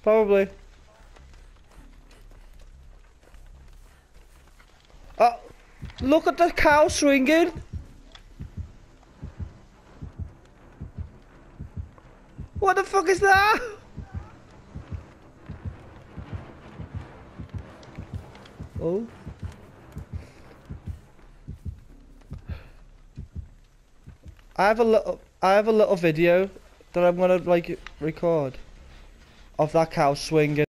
Probably. Oh, look at the cow swinging. What the fuck is that? Oh. I have a little video that I'm gonna like record of that cow swinging.